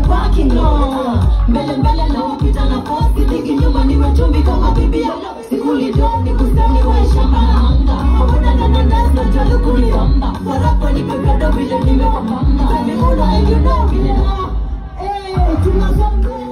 parking lot. Mbele na wapita na posti, tiki nyuma niwe chumbi kama bibia. Sikuli doni kusani wa shamba na hanga. Mabuna na nandas na jalo kunibamba. Warapa ni pepado vile nimewapamba. Baby mula and you know vile na. Hey, tunasonga.